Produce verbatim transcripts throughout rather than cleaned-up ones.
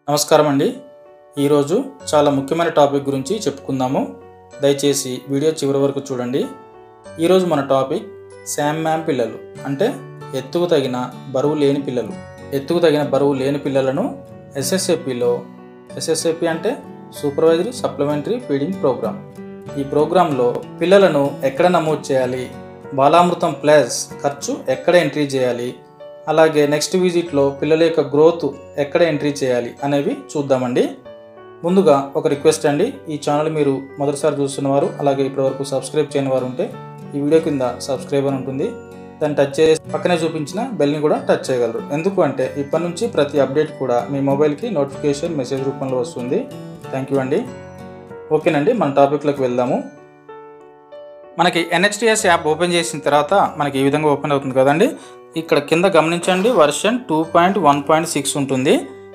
నమస్కారం అండి. ఈరోజు చాలా ముఖ్యమైన టాపిక్ గురించి చెప్పుకుందాము. దయచేసి వీడియో చివరి వరకు చూడండి. ఈరోజు మన టాపిక్ శామ్ మ్యామ్ పిల్లలు, అంటే ఎత్తుకు తగిన బరువు లేని పిల్లలు. ఎత్తుకు తగిన బరువు లేని పిల్లలను ఎస్ఎస్ఏపిలో, ఎస్ఎస్ఏపి అంటే సూపర్వైజరీ సప్లిమెంటరీ ఫీడింగ్ ప్రోగ్రామ్. ఈ ప్రోగ్రాంలో పిల్లలను ఎక్కడ నమోదు చేయాలి, బాలామృతం ప్లస్ ఖర్చు ఎక్కడ ఎంట్రీ చేయాలి, అలాగే నెక్స్ట్ విజిట్లో పిల్లల యొక్క గ్రోత్ ఎక్కడ ఎంట్రీ చేయాలి అనేవి చూద్దామండి. ముందుగా ఒక రిక్వెస్ట్ అండి, ఈ ఛానల్ మీరు మొదటిసారి చూస్తున్నవారు, అలాగే ఇప్పటివరకు సబ్స్క్రైబ్ చేయని వారు ఉంటే ఈ వీడియో కింద సబ్స్క్రైబ్ అని ఉంటుంది, దాన్ని టచ్ చేసి పక్కనే చూపించిన బెల్ని కూడా టచ్ చేయగలరు. ఎందుకు అంటే ఇప్పటి నుంచి ప్రతి అప్డేట్ కూడా మీ మొబైల్కి నోటిఫికేషన్ మెసేజ్ రూపంలో వస్తుంది. థ్యాంక్ యూ అండి. ఓకేనండి, మన టాపిక్లోకి వెళ్దాము. మనకి ఎన్హెచ్టిఎస్ యాప్ ఓపెన్ చేసిన తర్వాత మనకి ఈ విధంగా ఓపెన్ అవుతుంది కదండి. ఇక్కడ కింద గమనించండి, version two point one point six ఉంటుంది.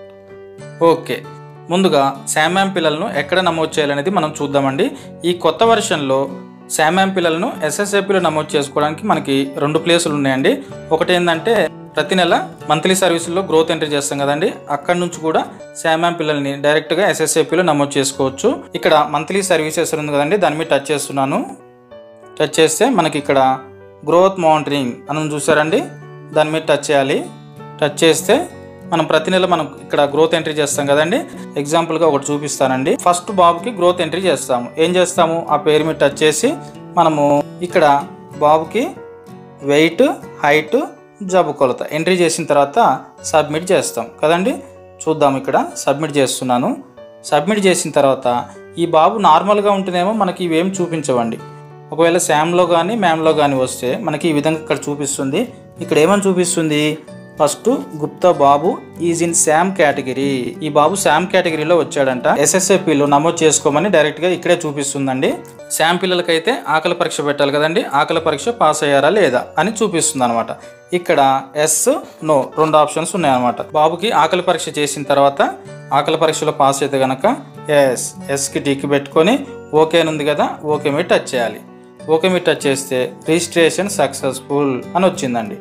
ఓకే, ముందుగా శామ్ మ్యామ్ పిల్లలను ఎక్కడ నమోదు చేయాలనేది మనం చూద్దామండి. ఈ కొత్త వర్షన్లో శామ్ మ్యామ్ పిల్లలను ఎస్ఎస్ఏపిలో నమోదు చేసుకోవడానికి మనకి రెండు ప్లేసులు ఉన్నాయండి. ఒకటి ఏంటంటే ప్రతి నెల మంత్లీ సర్వీసుల్లో గ్రోత్ ఎంట్రీ చేస్తాం కదండి, అక్కడ నుంచి కూడా శామ్ మ్యామ్ పిల్లల్ని డైరెక్ట్గా ఎస్ఎస్ఏపిలో నమోదు చేసుకోవచ్చు. ఇక్కడ మంత్లీ సర్వీసెస్ ఉంది కదండి, దాని మీద టచ్ చేస్తున్నాను. టచ్ చేస్తే మనకి ఇక్కడ గ్రోత్ మానిటరింగ్ అని చూసారండి, దాని మీద టచ్ చేయాలి. టచ్ చేస్తే మనం ప్రతి నెల మనం ఇక్కడ గ్రోత్ ఎంట్రీ చేస్తాం కదండి. ఎగ్జాంపుల్గా ఒకటి చూపిస్తానండి. ఫస్ట్ బాబుకి గ్రోత్ ఎంట్రీ చేస్తాము. ఏం చేస్తాము, ఆ పేరు మీద టచ్ చేసి మనము ఇక్కడ బాబుకి వెయిట్, హైట్, జబ్బు కొలత ఎంట్రీ చేసిన తర్వాత సబ్మిట్ చేస్తాం కదండి. చూద్దాం, ఇక్కడ సబ్మిట్ చేస్తున్నాను. సబ్మిట్ చేసిన తర్వాత ఈ బాబు నార్మల్గా ఉంటేనేమో మనకి ఇవేం చూపించవండి. ఒకవేళ శామ్లో కానీ మ్యామ్లో కానీ వస్తే మనకి ఈ విధంగా ఇక్కడ చూపిస్తుంది. ఇక్కడ ఏమని చూపిస్తుంది, ఫస్ట్ గుప్తా బాబు ఈజ్ ఇన్ శామ్ కేటగిరీ. ఈ బాబు శామ్ కేటగిరీలో వచ్చాడంట, ఎస్ఎస్ఏపిలో నమోదు చేసుకోమని డైరెక్ట్గా ఇక్కడే చూపిస్తుందండి. శామ్ పిల్లలకైతే ఆకలి పరీక్ష పెట్టాలి కదండి, ఆకలి పరీక్ష పాస్ అయ్యారా లేదా అని చూపిస్తుంది అనమాట. ఇక్కడ ఎస్, నో రెండు ఆప్షన్స్ ఉన్నాయన్నమాట. బాబుకి ఆకలి పరీక్ష చేసిన తర్వాత ఆకలి పరీక్షలో పాస్ అయితే కనుక ఎస్, ఎస్కి టిక్ పెట్టుకొని ఓకే అని ఉంది కదా, ఓకే మీద టచ్ చేయాలి. ఓకే మీద టచ్ చేస్తే రిజిస్ట్రేషన్ సక్సెస్ఫుల్ అని వచ్చిందండి.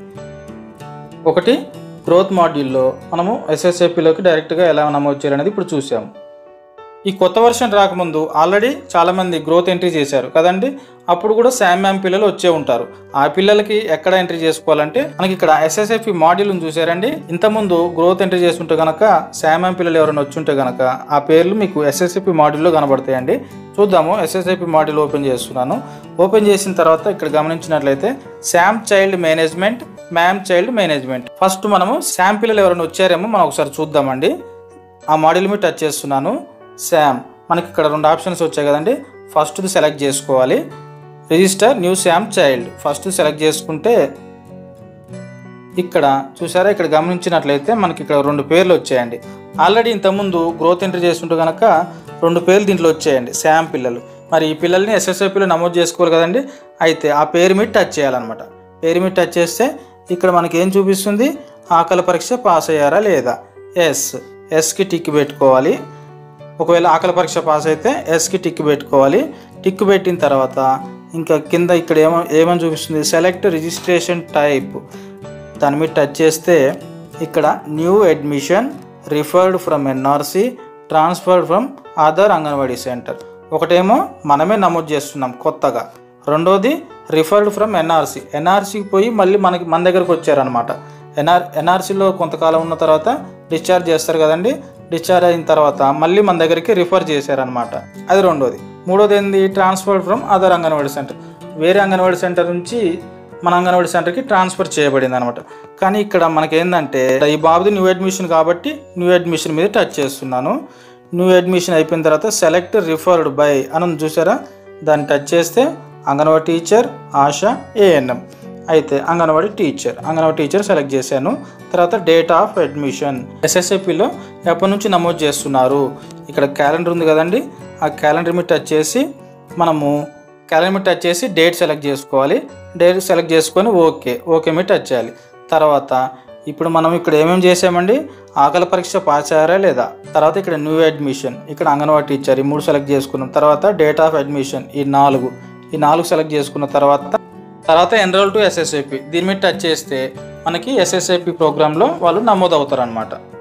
ఒకటి గ్రోత్ మాడ్యూల్లో మనము ఎస్ఎస్ఏపిలోకి డైరెక్ట్గా ఎలా నమోదు చేయాలనేది ఇప్పుడు చూసాము. ఈ కొత్త వర్షన్ రాకముందు ఆల్రెడీ చాలామంది గ్రోత్ ఎంట్రీ చేశారు కదండి, అప్పుడు కూడా శామ్ మ్యామ్ పిల్లలు వచ్చే ఉంటారు. ఆ పిల్లలకి ఎక్కడ ఎంట్రీ చేసుకోవాలంటే మనకి ఇక్కడ ఎస్ఎస్ఏపి మాడ్యూల్ని చూసారండి. ఇంతకుముందు గ్రోత్ ఎంట్రీ చేస్తుంటే కనుక శామ్ మ్యామ్ పిల్లలు ఎవరైనా వచ్చి ఉంటే కనుక ఆ పేర్లు మీకు ఎస్ఎస్ఏపి మాడ్యూల్లో కనబడతాయండి. చూద్దాము, ఎస్ఎస్ఏపి మాడ్యూల్ ఓపెన్ చేస్తున్నాను. ఓపెన్ చేసిన తర్వాత ఇక్కడ గమనించినట్లయితే SAM child management, MAM child management. First మనము శామ్ పిల్లలు ఎవరైనా వచ్చారేమో మనం ఒకసారి చూద్దామండి. ఆ మాడ్యూల్ మీద టచ్ చేస్తున్నాను. శామ్, మనకి ఇక్కడ రెండు ఆప్షన్స్ వచ్చాయి కదండి. ఫస్ట్ది సెలెక్ట్ చేసుకోవాలి, register new SAM child. First select చేసుకుంటే ఇక్కడ చూసారా, ఇక్కడ గమనించినట్లయితే మనకి ఇక్కడ రెండు పేర్లు వచ్చాయండి. ఆల్రెడీ ఇంతకుముందు గ్రోత్ ఎంట్రీ చేస్తుంటే కనుక రెండు పేర్లు దీంట్లో వచ్చాయండి, శామ్ పిల్లలు. మరి ఈ పిల్లల్ని ఎస్ఎస్ఏపిలో నమోదు చేసుకోవాలి కదండి, అయితే ఆ పేరు మీద టచ్ చేయాలన్నమాట. పేరు మీద టచ్ చేస్తే ఇక్కడ మనకి ఏం చూపిస్తుంది, ఆకలి పరీక్ష పాస్ అయ్యారా లేదా, ఎస్, ఎస్కి టిక్ పెట్టుకోవాలి. ఒకవేళ ఆకలి పరీక్ష పాస్ అయితే ఎస్కి టిక్ పెట్టుకోవాలి. టిక్ పెట్టిన తర్వాత ఇంకా కింద ఇక్కడ ఏమో ఏమని చూపిస్తుంది, సెలెక్ట్ రిజిస్ట్రేషన్ టైప్. దాని మీద టచ్ చేస్తే ఇక్కడ new admission, referred from NRC, transferred from other anganwadi centre. ఒకటేమో మనమే నమోదు చేస్తున్నాం కొత్తగా, రెండోది రిఫర్డ్ ఫ్రమ్ ఎన్ఆర్సి. ఎన్ఆర్సీకి పోయి మళ్ళీ మనకి మన దగ్గరకు వచ్చారనమాట. ఎన్ఆర్ ఎన్ఆర్సీలో కొంతకాలం ఉన్న తర్వాత డిశ్చార్జ్ చేస్తారు కదండి, డిశ్చార్జ్ అయిన తర్వాత మళ్ళీ మన దగ్గరికి రిఫర్ చేశారనమాట. అది రెండోది. మూడోది ఏంది, transferred from other anganwadi centre. వేరే అంగన్వాడీ సెంటర్ నుంచి మన అంగన్వాడీ సెంటర్కి ట్రాన్స్ఫర్ చేయబడింది అనమాట. కానీ ఇక్కడ మనకి ఏంటంటే ఈ బాబుది న్యూ అడ్మిషన్ కాబట్టి న్యూ అడ్మిషన్ మీద టచ్ చేస్తున్నాను. న్యూ అడ్మిషన్ అయిపోయిన తర్వాత సెలెక్ట్ రిఫర్డ్ బై అని చూసారా, దాన్ని టచ్ చేస్తే అంగన్వాడీ టీచర్, ఆశా, ఏఎన్ఎం. అయితే anganwadi teacher, anganwadi teacher select చేశాను. తర్వాత డేట్ ఆఫ్ అడ్మిషన్, ఎస్ఎస్ఏపిలో ఎప్పటి నుంచి నమోదు చేస్తున్నారు. ఇక్కడ క్యాలెండర్ ఉంది కదండి, ఆ క్యాలెండర్ మీద టచ్ చేసి మనము క్యాలెండర్ మీద టచ్ చేసి డేట్ సెలెక్ట్ చేసుకోవాలి. డేట్ సెలెక్ట్ చేసుకొని ఓకే, ఓకే మీద టచ్ చేయాలి. తర్వాత ఇప్పుడు మనం ఇక్కడ ఏమేమి చేసామండి, ఆకలి పరీక్ష పాస్ అయ్యారా లేదా, తర్వాత ఇక్కడ న్యూ అడ్మిషన్, ఇక్కడ అంగన్వాడీ టీచర్, ఈ మూడు సెలెక్ట్ చేసుకున్నాం. తర్వాత డేట్ ఆఫ్ అడ్మిషన్, ఈ నాలుగు ఈ నాలుగు సెలెక్ట్ చేసుకున్న తర్వాత తర్వాత ఎన్రోల్ టు ఎస్ఎస్ఏపి, దీని మీద టచ్ చేస్తే మనకి ఎస్ఎస్ఏపి ప్రోగ్రాంలో వాళ్ళు నమోదు అవుతారు అనమాట.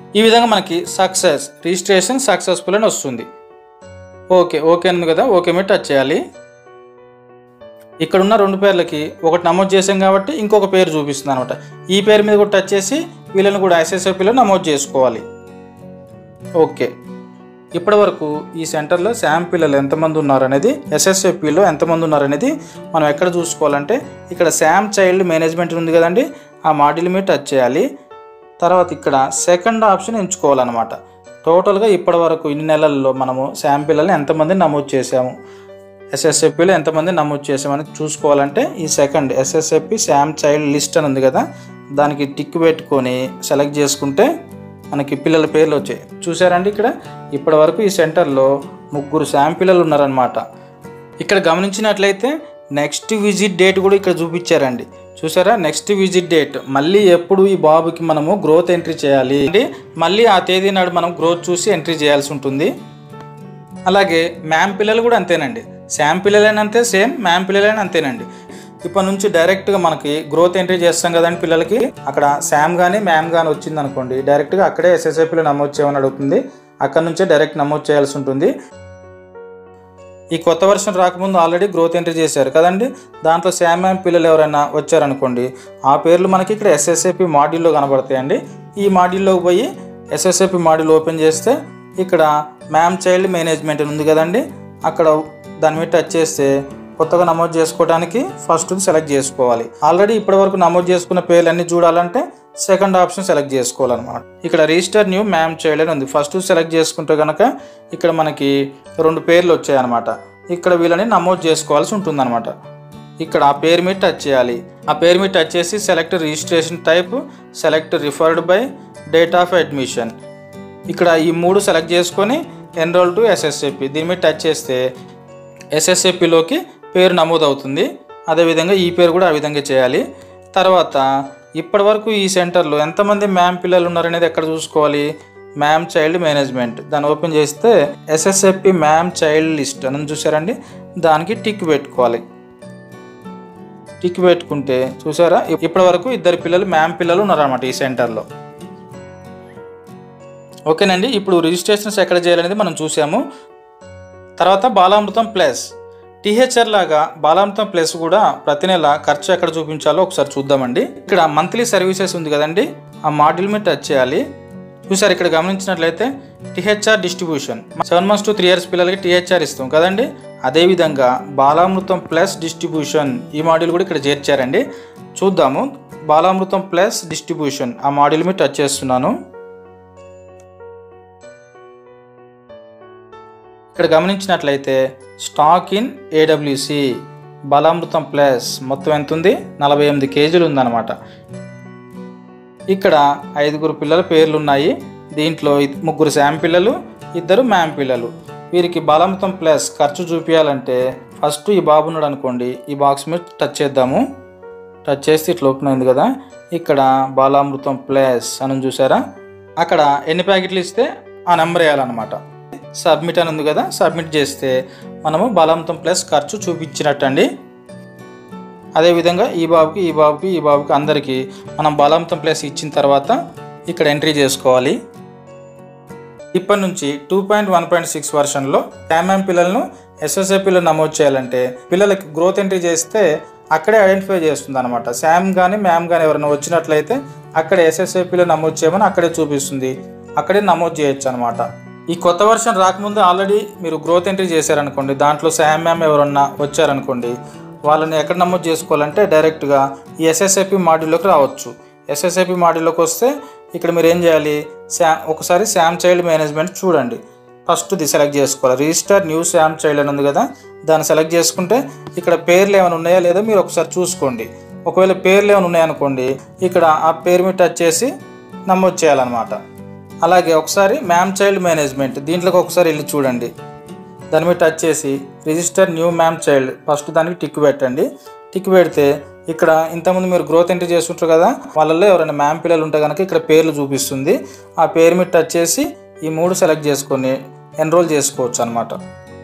ఈ విధంగా మనకి సక్సెస్ రిజిస్ట్రేషన్ సక్సెస్ఫుల్ అని వస్తుంది. ఓకే ఓకే ఉంది కదా, ఓకే మీద టచ్ చేయాలి. ఇక్కడ ఉన్న రెండు పేర్లకి ఒకటి నమోదు చేసాం కాబట్టి ఇంకొక పేరు చూపిస్తుంది అనమాట. ఈ పేరు మీద కూడా టచ్ చేసి వీళ్ళని కూడా ఎస్ఎస్ఏపిలో నమోదు చేసుకోవాలి. ఓకే, ఇప్పటి వరకు ఈ సెంటర్లో శామ్ పిల్లలు ఎంతమంది ఉన్నారనేది, ఎస్ఎస్ఏపిలో ఎంతమంది ఉన్నారనేది మనం ఎక్కడ చూసుకోవాలంటే ఇక్కడ శామ్ చైల్డ్ మేనేజ్మెంట్ ఉంది కదండి, ఆ మాడ్యూల్ మీద టచ్ చేయాలి. తర్వాత ఇక్కడ సెకండ్ ఆప్షన్ ఎంచుకోవాలన్నమాట. టోటల్గా ఇప్పటి వరకు ఇన్ని నెలల్లో మనము శామ్ పిల్లల్ని ఎంతమందిని నమోదు చేసాము, ఎస్ఎస్ఏపిలో ఎంతమంది నమోదు చేసామని చూసుకోవాలంటే ఈ second SSAP SAM child list అని ఉంది కదా, దానికి టిక్ పెట్టుకొని సెలెక్ట్ చేసుకుంటే మనకి పిల్లల పేర్లు వచ్చాయి. చూసారండి, ఇక్కడ ఇప్పటి వరకు ఈ సెంటర్లో ముగ్గురు శామ్ పిల్లలు ఉన్నారనమాట. ఇక్కడ గమనించినట్లయితే నెక్స్ట్ విజిట్ డేట్ కూడా ఇక్కడ చూపించారండి. చూసారా, నెక్స్ట్ విజిట్ డేట్ మళ్ళీ ఎప్పుడు ఈ బాబుకి మనము గ్రోత్ ఎంట్రీ చేయాలి అంటే మళ్ళీ ఆ తేదీ నాడు మనం గ్రోత్ చూసి ఎంట్రీ చేయాల్సి ఉంటుంది. అలాగే మ్యామ్ పిల్లలు కూడా అంతేనండి, శామ్ పిల్లలైనా అంతే, సేమ్ మ్యామ్ పిల్లలైనా అంతేనండి. ఇప్పటి నుంచి డైరెక్ట్గా మనకి గ్రోత్ ఎంట్రీ చేస్తాం కదండి పిల్లలకి, అక్కడ శామ్ కానీ మ్యామ్ కానీ వచ్చింది అనుకోండి, డైరెక్ట్గా అక్కడే ఎస్ఎస్ఏపిలో నమోదు చేయమని అడుగుతుంది. అక్కడ నుంచే డైరెక్ట్ నమోదు చేయాల్సి ఉంటుంది. ఈ కొత్త వర్షన్ రాకముందు ఆల్రెడీ గ్రోత్ ఎంట్రీ చేశారు కదండి, దాంట్లో శామ్ మ్యామ్ పిల్లలు ఎవరైనా వచ్చారనుకోండి, ఆ పేర్లు మనకి ఇక్కడ ఎస్ఎస్ఏపి మాడ్యూల్లో కనబడతాయండి. ఈ మాడ్యూల్లోకి పోయి ఎస్ఎస్ఏపి మాడ్యూల్ ఓపెన్ చేస్తే ఇక్కడ మ్యామ్ చైల్డ్ మేనేజ్మెంట్ ఉంది కదండి, అక్కడ దాని మీద టచ్ చేస్తే కొత్తగా నమోదు చేసుకోవడానికి ఫస్ట్ సెలెక్ట్ చేసుకోవాలి. ఆల్రెడీ ఇప్పటి వరకు నమోదు చేసుకున్న పేర్లు అన్ని చూడాలంటే సెకండ్ ఆప్షన్ సెలెక్ట్ చేసుకోవాలన్నమాట. ఇక్కడ రిజిస్టర్ న్యూ మ్యామ్ చైల్డ్ అని ఉంది, ఫస్ట్ సెలెక్ట్ చేసుకుంటే కనుక ఇక్కడ మనకి రెండు పేర్లు వచ్చాయన్నమాట. ఇక్కడ వీళ్ళని నమోదు చేసుకోవాల్సి ఉంటుందన్నమాట. ఇక్కడ ఆ పేరు మీద టచ్ చేయాలి. ఆ పేరు మీద టచ్ చేసి select registration type, select referred by, date of admission, ఇక్కడ ఈ మూడు సెలెక్ట్ చేసుకొని ఎన్రోల్ టు ఎస్ఎస్ఏపి దీని మీద టచ్ చేస్తే ఎస్ఎస్ఏపిలోకి పేరు నమోదు అవుతుంది. అదేవిధంగా ఈ పేరు కూడా ఆ విధంగా చేయాలి. తర్వాత ఇప్పటి వరకు ఈ సెంటర్లో ఎంతమంది మ్యామ్ పిల్లలు ఉన్నారనేది ఎక్కడ చూసుకోవాలి, మ్యామ్ చైల్డ్ మేనేజ్మెంట్ దాన్ని ఓపెన్ చేస్తే ఎస్ఎస్ఏపి మ్యామ్ చైల్డ్ లిస్ట్ అని చూసారండి, దానికి టిక్ పెట్టుకోవాలి. టిక్ పెట్టుకుంటే చూసారా, ఇప్పటి వరకు ఇద్దరు పిల్లలు మ్యామ్ పిల్లలు ఉన్నారన్నమాట ఈ సెంటర్లో. ఓకేనండి, ఇప్పుడు రిజిస్ట్రేషన్స్ ఎక్కడ చేయాలనేది మనం చూసాము. తర్వాత బాలామృతం ప్లస్ టీహెచ్ఆర్ లాగా బాలామృతం ప్లస్ కూడా ప్రతి నెల ఖర్చు ఎక్కడ చూపించాలో ఒకసారి చూద్దామండి. ఇక్కడ మంత్లీ సర్వీసెస్ ఉంది కదండి, ఆ మాడ్యూల్ మీద టచ్ చేయాలి. చూసారు, ఇక్కడ గమనించినట్లయితే THR distribution seven months to three years పిల్లలకి టీహెచ్ఆర్ ఇస్తాం కదండి, అదేవిధంగా బాలామృతం ప్లస్ డిస్ట్రిబ్యూషన్ ఈ మాడ్యూల్ కూడా ఇక్కడ చేర్చారండి. చూద్దాము, బాలామృతం ప్లస్ డిస్ట్రిబ్యూషన్ ఆ మాడ్యూల్ మీద టచ్ చేస్తున్నాను. ఇక్కడ గమనించినట్లయితే stock in AWC Balamrutham plus మొత్తం ఎంత ఉంది, నలభై ఎనిమిది కేజీలు ఉందన్నమాట. ఇక్కడ ఐదుగురు పిల్లల పేర్లు ఉన్నాయి. దీంట్లో ముగ్గురు శామ్ పిల్లలు, ఇద్దరు మ్యామ్ పిల్లలు. వీరికి బాలామృతం ప్లస్ ఖర్చు చూపించాలంటే ఫస్ట్ ఈ బాబు ఉన్నాడు అనుకోండి, ఈ బాక్స్ మీద టచ్ చేద్దాము. టచ్ చేస్తే ఇట్లా ఓపెన్ అయింది కదా, ఇక్కడ బాలామృతం ప్లస్ అని చూసారా, అక్కడ ఎన్ని ప్యాకెట్లు ఇస్తే ఆ నెంబర్ వేయాలన్నమాట. సబ్మిట్ అని ఉంది కదా, సబ్మిట్ చేస్తే మనము బాలామృతం ప్లస్ ఖర్చు చూపించినట్టు అండి. అదేవిధంగా ఈ బాబుకి ఈ బాబుకి ఈ బాబుకి అందరికీ మనం బాలామృతం ప్లస్ ఇచ్చిన తర్వాత ఇక్కడ ఎంట్రీ చేసుకోవాలి. ఇప్పటి నుంచి two point one point six వర్షన్లో శామ్ పిల్లలను ఎస్ఎస్ఏపిలో నమోదు చేయాలంటే పిల్లలకి గ్రోత్ ఎంట్రీ చేస్తే అక్కడే ఐడెంటిఫై చేస్తుంది అనమాట. శామ్ కానీ మ్యామ్ కానీ ఎవరైనా వచ్చినట్లయితే అక్కడే ఎస్ఎస్ఏపిలో నమోదు చేయమని అక్కడే చూపిస్తుంది, అక్కడే నమోదు చేయొచ్చు అనమాట. ఈ కొత్త వర్షన్ రాకముందు ఆల్రెడీ మీరు గ్రోత్ ఎంట్రీ చేశారనుకోండి, దాంట్లో శామ్ మ్యామ్ ఎవరన్నా వచ్చారనుకోండి, వాళ్ళని ఎక్కడ నమోదు చేసుకోవాలంటే డైరెక్ట్గా ఈ ఎస్ఎస్ఏపి మాడ్యూల్లోకి రావచ్చు. ఎస్ఎస్ఏపి మాడ్యూల్లోకి వస్తే ఇక్కడ మీరు ఏం చేయాలి, శా ఒకసారి శామ్ చైల్డ్ మేనేజ్మెంట్ చూడండి. ఫస్ట్ది సెలెక్ట్ చేసుకోవాలి, రిజిస్టర్ న్యూ శామ్ చైల్డ్ అని ఉంది కదా, దాన్ని సెలెక్ట్ చేసుకుంటే ఇక్కడ పేర్లు ఏమైనా ఉన్నాయా లేదో మీరు ఒకసారి చూసుకోండి. ఒకవేళ పేర్లు ఏమైనా ఉన్నాయనుకోండి, ఇక్కడ ఆ పేరు మీద టచ్ చేసి నమోదు చేయాలన్నమాట. అలాగే ఒకసారి మ్యామ్ చైల్డ్ మేనేజ్మెంట్ దీంట్లోకి ఒకసారి వెళ్ళి చూడండి, దాని మీద టచ్ చేసి register new MAM child first దానికి టిక్ పెట్టండి. టిక్ పెడితే ఇక్కడ ఇంతకుముందు మీరు గ్రోత్ ఎంట్రీ చేస్తుంటారు కదా, వాళ్ళల్లో ఎవరైనా మ్యామ్ పిల్లలు ఉంటే కనుక ఇక్కడ పేర్లు చూపిస్తుంది. ఆ పేరు మీద టచ్ చేసి ఈ మూడు సెలెక్ట్ చేసుకొని ఎన్రోల్ చేసుకోవచ్చు అనమాట.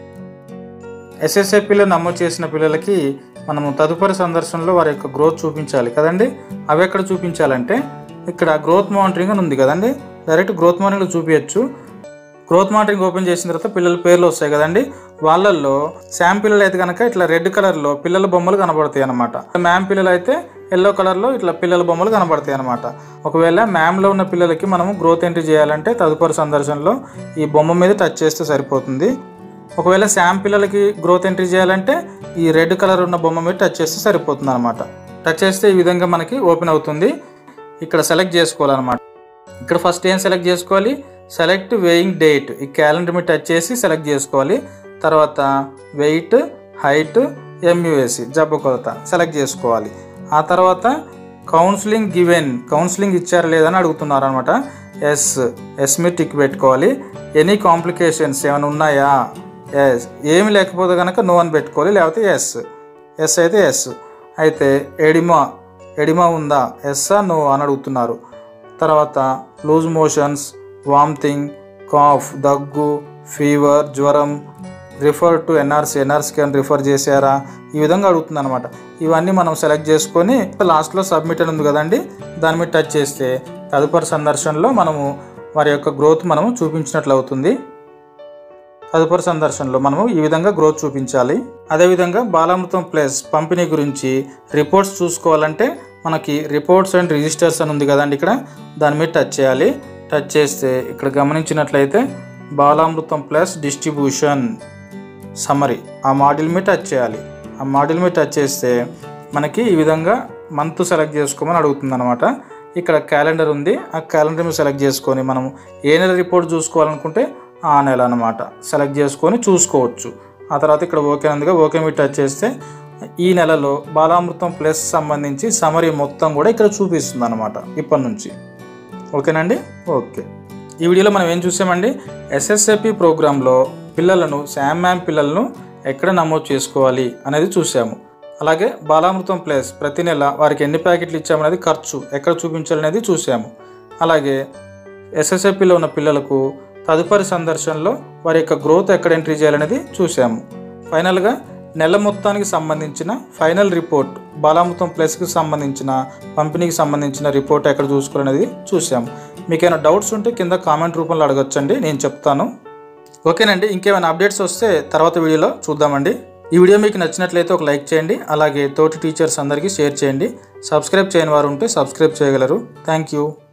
ఎస్ఎస్ఏపిలో నమోదు చేసిన పిల్లలకి మనము తదుపరి సందర్శనలో వారి యొక్క గ్రోత్ చూపించాలి కదండి. అవి ఎక్కడ చూపించాలంటే ఇక్కడ గ్రోత్ మానిటరింగ్ అని ఉంది కదండి, డైరెక్ట్ గ్రోత్ మానిటరింగ్లో చూపించచ్చు. గ్రోత్ మానిటరింగ్ ఓపెన్ చేసిన తర్వాత పిల్లల పేర్లు వస్తాయి కదండి, వాళ్ళల్లో శామ్ పిల్లలు అయితే కనుక ఇట్లా రెడ్ కలర్లో పిల్లల బొమ్మలు కనబడతాయి అనమాట. మ్యామ్ పిల్లలు అయితే ఎల్లో కలర్లో ఇట్లా పిల్లల బొమ్మలు కనబడతాయి అనమాట. ఒకవేళ మ్యామ్లో ఉన్న పిల్లలకి మనము గ్రోత్ ఎంట్రీ చేయాలంటే తదుపరి సందర్శనలో ఈ బొమ్మ మీద టచ్ చేస్తే సరిపోతుంది. ఒకవేళ శామ్ పిల్లలకి గ్రోత్ ఎంట్రీ చేయాలంటే ఈ రెడ్ కలర్ ఉన్న బొమ్మ మీద టచ్ చేస్తే సరిపోతుంది అనమాట. టచ్ చేస్తే ఈ విధంగా మనకి ఓపెన్ అవుతుంది. ఇక్కడ సెలెక్ట్ చేసుకోవాలన్నమాట. ఇక్కడ ఫస్ట్ ఏం సెలెక్ట్ చేసుకోవాలి, సెలెక్ట్ వెయింగ్ డేట్, ఈ క్యాలెండర్ మీద టచ్ చేసి సెలెక్ట్ చేసుకోవాలి. తర్వాత వెయిట్, హైట్, ఎంయూఎస్సి జబ్బు కొలత సెలెక్ట్ చేసుకోవాలి. ఆ తర్వాత కౌన్సిలింగ్ గివెన్, కౌన్సిలింగ్ ఇచ్చారా లేదని అడుగుతున్నారు అనమాట. ఎస్ ఎస్ మీద టిక్ పెట్టుకోవాలి. ఎనీ కాంప్లికేషన్స్ ఏమైనా ఉన్నాయా, ఎస్. ఏమి లేకపోతే కనుక నో అని పెట్టుకోవాలి, లేకపోతే ఎస్. ఎస్ అయితే ఎస్. అయితే ఎడిమా, ఎడిమా ఉందా, ఎస్సా నో అని అడుగుతున్నారు. తర్వాత లూజ్ మోషన్స్, వామిటింగ్, కాఫ్, దగ్గు, ఫీవర్, జ్వరం, రిఫర్ టు ఎన్ఆర్సీ, ఎన్ఆర్సీకి అని రిఫర్ చేశారా, ఈ విధంగా అడుగుతుంది అనమాట. ఇవన్నీ మనం సెలెక్ట్ చేసుకొని లాస్ట్లో సబ్మిట్ అని ఉంది కదండి, దాని మీద టచ్ చేస్తే తదుపరి సందర్శనలో మనము వారి యొక్క గ్రోత్ మనము చూపించినట్లు అవుతుంది. తదుపరి సందర్శనలో మనము ఈ విధంగా గ్రోత్ చూపించాలి. అదేవిధంగా బాలామృతం ప్లస్ పంపిణీ గురించి రిపోర్ట్స్ చూసుకోవాలంటే మనకి రిపోర్ట్స్ అండ్ రిజిస్టర్స్ అని ఉంది కదండి, ఇక్కడ దాని మీద టచ్ చేయాలి. టచ్ చేస్తే ఇక్కడ గమనించినట్లయితే బాలామృతం ప్లస్ డిస్ట్రిబ్యూషన్ సమరీ ఆ మాడ్యూల్ మీద టచ్ చేయాలి. ఆ మాడ్యూల్ మీద టచ్ చేస్తే మనకి ఈ విధంగా మంత్ సెలెక్ట్ చేసుకోమని అడుగుతుంది అనమాట. ఇక్కడ క్యాలెండర్ ఉంది, ఆ క్యాలెండర్ మీద సెలెక్ట్ చేసుకొని మనం ఏ నెల రిపోర్ట్ చూసుకోవాలనుకుంటే ఆ నెల అనమాట సెలెక్ట్ చేసుకొని చూసుకోవచ్చు. ఆ తర్వాత ఇక్కడ ఓకే అందుగా ఓకే మీద టచ్ చేస్తే ఈ నెలలో బాలామృతం ప్లస్ సంబంధించి సమరీ మొత్తం కూడా ఇక్కడ చూపిస్తుంది అనమాట ఇప్పటి నుంచి. ఓకేనండి, ఓకే. ఈ వీడియోలో మనం ఏం చూసామండి, ఎస్ఎస్ఏపి ప్రోగ్రాంలో పిల్లలను శామ్ మ్యామ్ పిల్లలను ఎక్కడ నమోదు చేసుకోవాలి అనేది చూసాము. అలాగే బాలామృతం ప్లస్ ప్రతి నెల వారికి ఎన్ని ప్యాకెట్లు ఇచ్చామనేది ఖర్చు ఎక్కడ చూపించాలనేది చూసాము. అలాగే ఎస్ఎస్ఏపిలో ఉన్న పిల్లలకు తదుపరి సందర్శనలో వారి యొక్క గ్రోత్ ఎక్కడ ఎంట్రీ చేయాలనేది చూసాము. ఫైనల్గా నెల మొత్తానికి సంబంధించిన ఫైనల్ రిపోర్ట్, బాలామృతం ప్లస్కి సంబంధించిన పంపిణీకి సంబంధించిన రిపోర్ట్ ఎక్కడ చూసుకోవాలనేది చూసాము. మీకు ఏమైనా డౌట్స్ ఉంటే కింద కామెంట్ రూపంలో అడగొచ్చండి, నేను చెప్తాను. ఓకేనండి, ఇంకేమైనా అప్డేట్స్ వస్తే తర్వాత వీడియోలో చూద్దామండి. ఈ వీడియో మీకు నచ్చినట్లయితే ఒక లైక్ చేయండి. అలాగే తోటి టీచర్స్ అందరికీ షేర్ చేయండి. సబ్స్క్రైబ్ చేయని వారు ఉంటే సబ్స్క్రైబ్ చేయగలరు. Thank you.